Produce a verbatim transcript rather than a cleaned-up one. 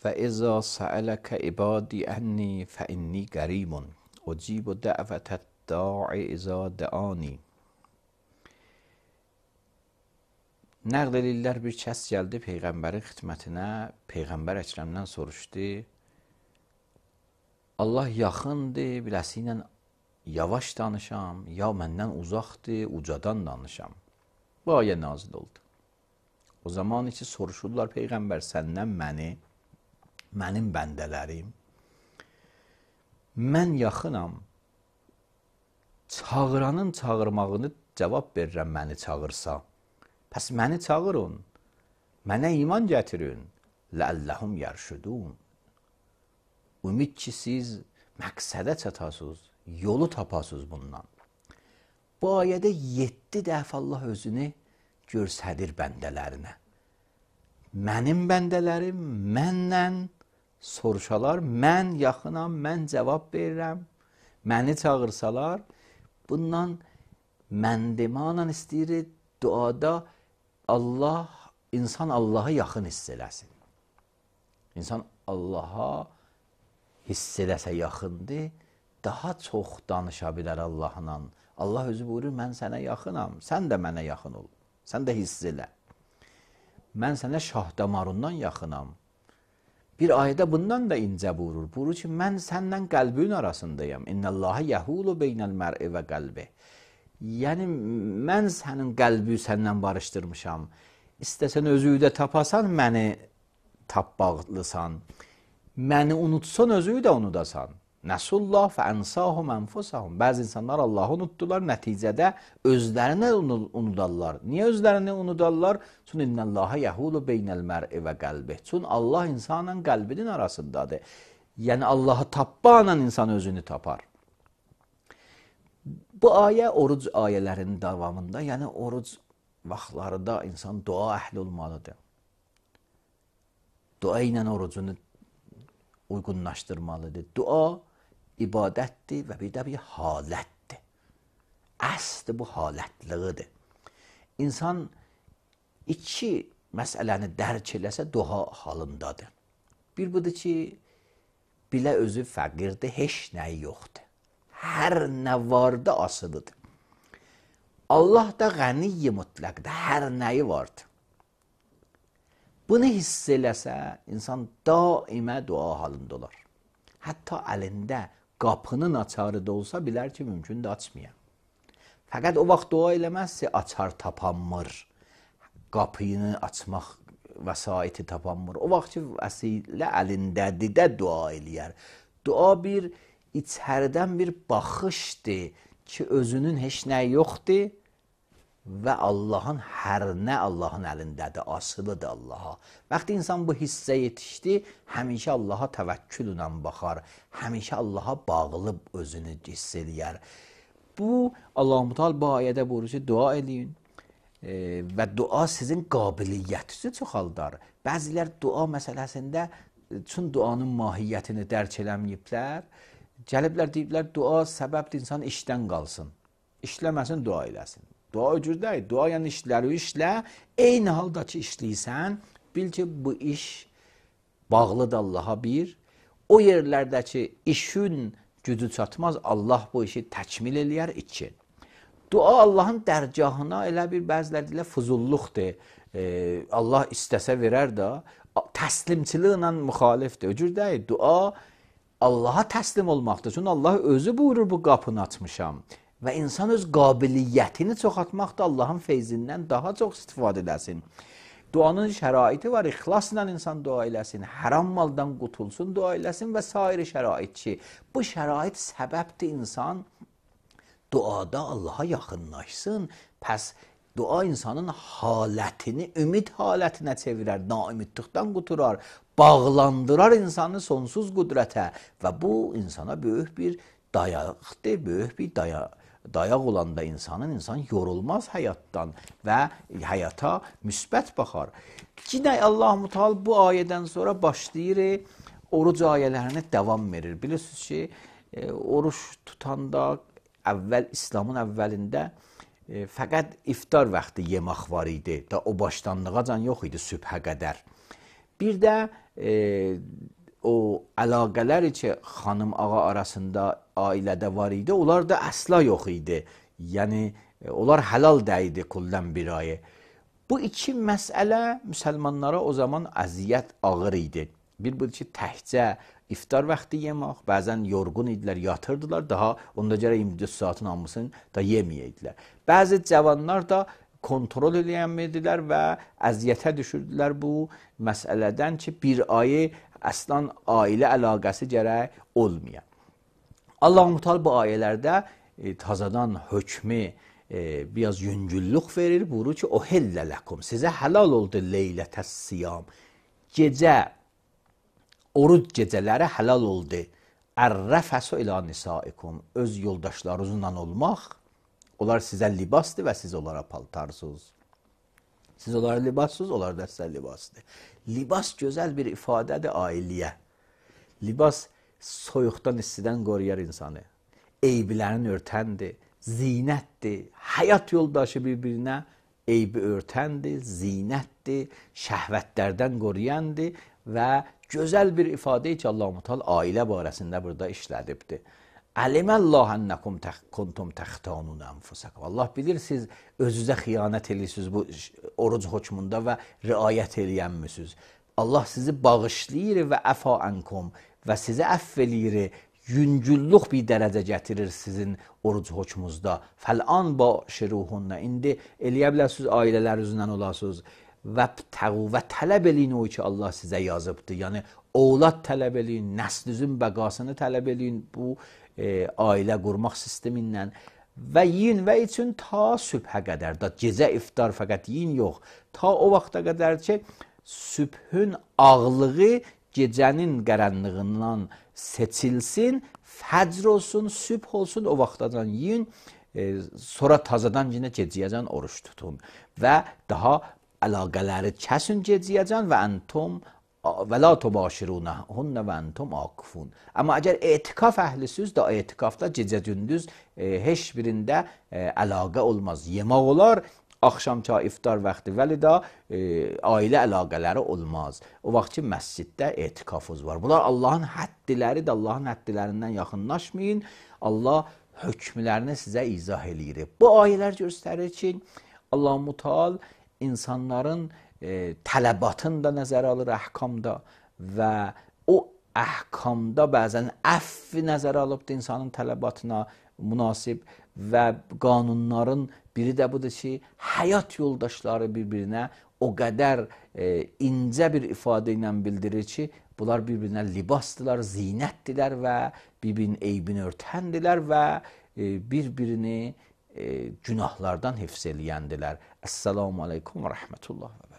فَإِذَا سَأَلَكَ عِبَادِي أَنِّي فَإِنِّي قَرِيبٌ أُجِيبُ دَعْوَةَ الدَّاعِ إِذَا دَعَانِ. Nəql edirlər, bir kəs gəldi Peyğəmbərin xidmətinə, Peyğəmbər Əkrəmdən soruşdu, Allah yaxındır, biləsi ilə yavaş danışam, ya məndən uzaqdır, ucadan danışam. Bu ayə nazil oldu. O zaman ki soruşurlar Peyğəmbər səndən məni, mənim bəndələrim, mən yaxınam, çağıranın çağırmağını cavab verirəm məni çağırsa. Pəs məni çağırın, mənə iman gətirin, ləəlləhum yərşudun. Ümid ki, siz məqsədə çatasınız, yolu tapasınız bundan. Bu ayədə yeddi dəfə Allah özünü göstərir bəndələrinə. Mənim bəndələrim məndən soruşalar, mən yaxınam, mən cavab verirəm, məni çağırsalar, bundan məndimanla istəyir duada Allah, insan Allaha yaxın hiss eləsin. İnsan Allaha hiss eləsə yaxındır, daha çox danışa bilər Allahla. Allah özü buyurur, mən sənə yaxınam, sən də mənə yaxın ol, sən də hiss elə. Mən sənə şah damarından yaxınam. Bir ayədə bundan da incə buyurur. Buyurur ki, mən səndən qəlbin arasındayım. İnnəllahə yəhulu beynəl mər'i və qəlbi. Yəni, mən sənin qəlbi səndən barışdırmışam. İstəsən özü də tapasan, məni tapbaqlısan. Məni unutsan, özü də unudasan. Nəsullah fəənsahum ənfusahum. Bəzi insanlar Allahı unutdular, nəticədə özlərini unudarlar. Niyə özlərini unudarlar? Çünki innəllahə yəhulu beynəl mər'i və qəlbi. Çünki Allah insanın qəlbinin arasındadır. Yəni, Allahı tapbanla insan özünü tapar. Bu ayə oruc ayələrinin davamında, yəni oruc vaxtlarında insan dua əhli olmalıdır. Dua ilə orucunu uyğunlaşdırmalıdır. Dua ibadətdir və bir də bir halətdir. Əsl bu halətliğidir. İnsan iki məsələni dərk eləsə dua halındadır. Bir budur ki, bilə özü fəqirdir, heç nəyi yoxdur. Hər nə vardı asılıdır. Allah da qəniyyi mütləqdir, hər nəyi vardı. Bunu hiss eləsə, insan daimə dua halında olar. Hətta əlində qapının açarı da olsa, bilər ki, mümkün də açmayan. Fəqət o vaxt dua eləməzsə, açar tapanmır, qapını açmaq vəsaiti tapanmır. O vaxt ki, vəsilə əlindədir də dua eləyər. Dua bir içəridən bir baxışdır ki, özünün heç nəyi yoxdur və Allahın hər nə Allahın əlindədir, asılıdır Allaha. Vaxtı insan bu hissə yetişdi, həmişə Allaha təvəkküllə baxar, həmişə Allaha bağlı özünü hiss eləyər. Bu, Allah-u Teala bu ayədə buyurur ki, dua eləyin e, və dua sizin qabiliyyətinizi çoxaldar. Bəzilər dua məsələsində üçün duanın mahiyyətini dərk eləməyiblər. Gəliblər, deyiblər, dua səbəbdir insan işdən qalsın. İşləməsin, dua eləsin. Dua öcür deyil. Dua yəni işləri işlə. Eyni halda ki, işləysən, bil ki, bu iş bağlıdır Allaha bir. O yerlərdə ki, işin gücü çatmaz, Allah bu işi təkmil eləyər iki. Dua Allahın dərgahına elə bir bəziləri ilə fuzulluqdur. Ee, Allah istəsə verər də, təslimçiliklə müxalifdir. Öcür deyil. Dua Allaha təslim olmaqdır. Çünki Allah özü buyurur, bu qapını açmışam. Və insan öz qabiliyyətini çoxaltmaq da Allahın feyzindən daha çox istifadə eləsin. Duanın şəraiti var, ixlasla insan dua eləsin, haram maldan qutulsun, dua eləsin və sair şərait ki, bu şərait səbəbdir insan duada Allaha yaxınlaşsın. Pəs dua insanın halətini, ümid halətinə çevirər, naümidlikdən quturar, bağlandırar insanı sonsuz qüdrətə və bu insana böyük bir dayaqdır, böyük bir dayaq. Dayaq olanda insanın, insan yorulmaz həyatdan və həyata müsbət baxar. Yine Allah-u Teala bu ayədən sonra başlayır, oruc ayələrini davam verir. Bilirsiniz ki, e, oruç tutanda əvvəl, İslamın əvvəlində e, fəqət iftar vaxtı yemək var idi. Da o başlanğıcacan yox idi sübhə qədər. Bir də e, o əlaqələr ki, xanım ağa arasında ailədə var idi, onlar da əsla yox idi. Yəni, onlar halal deyildi kullan bir ayı. Bu iki məsələ müsəlmanlara o zaman əziyyət ağır idi. Bir budur ki, təhcə iftar vaxtı yemək, bəzən yorğun idilər, yatırdılar, daha onda görə iyirmi dörd saatın hamısını da yeməyəydilər. Bəzi cavanlar da kontrol eləyənmədilər və əziyyətə düşürdülər bu məsələdən ki, bir ayı əslan ailə əlaqəsi gərək olmayan. Allah-u Teala bu ayələrdə e, tazadan hökmü e, biraz yüngüllük verir. Buyurur ki, o hillə ləkum. Sizə halal oldu leylətəs siyam. Gecə, oruc gecələri halal oldu. Ər-rəfəsu ilə nisaikum. Öz yoldaşlarınızla olmaq. Onlar sizə libasdır və siz onlara paltarsınız. Siz onlara libassınız, onlar da sizə libasdır. Libas gözəl bir ifadədir ailəyə. Libas soyuqdan, istidən qoruyar insanı. Eybilərini örtəndir, zinətdir. Həyat yoldaşı bir-birinə eybi örtəndir, zinətdir, şəhvətlərdən qoruyandır və gözəl bir ifadə ki, Allah-u Teala ailə barəsində burada işlədibdir. Əliməllah ənəkum kuntum təxtanun ənfusakum. Allah bilir, siz özünüzə xiyanət edirsiniz bu oruc hökmündə və riayət eləyənmisiniz. Allah sizi bağışlayır və əfa ənkum və sizi əff eləyir, yüngüllük bir dərəcə gətirir sizin oruc hökmünüzdə. Fəl'an başiruhunna. İndi eləyə bilərsiniz, ailələrinizlə olasınız və təğu və tələb eləyin o ki, Allah sizə yazıbdır. Yəni, oğlad tələb eləyin, nəslinizin bəqasını tələb eləyin bu E, ailə qurmaq sistemindən və yiyin və üçün ta sübhə qədər da gecə iftar fəqət yiyin yox, ta o vaxta qədər ki sübhün ağlığı gecənin qaranlığından seçilsin, fəcr olsun, sübh olsun, o vaxtadan yiyin, e, sonra tazadan yenə gecəyəcən oruç tutun və daha əlaqələri kəsin gecəyəcən və əntum və la tubashirunəhunna və entum akifun. Amma əgər etikaf əhlisiz də etikafda gecə gündüz e, heç birində e, əlaqə olmaz. Yemək olar, axşamça iftar vaxtı vəli də e, ailə əlaqələri olmaz. O vaxt ki məsciddə etikafınız var. Bunlar Allahın həddiləridir. Allahın həddilərindən yaxınlaşmayın. Allah hökmlərini sizə izah eləyir. Bu ayələr göstərir ki, Allah-u Teala insanların E, tələbatını da nəzərə alır əhkamda və o əhkamda bəzən əfvi nəzərə alıbdır insanın tələbatına münasib və qanunların biri də budur ki, həyat yoldaşları bir-birinə o qədər e, incə bir ifadə ilə bildirir ki, bunlar bir-birinə libasdırlar, zinətdilər və bir-birinin eybini örtəndilər və e, bir-birini e, günahlardan hifz eləyəndilər. Əssalamu aleykum və rəhmətullah və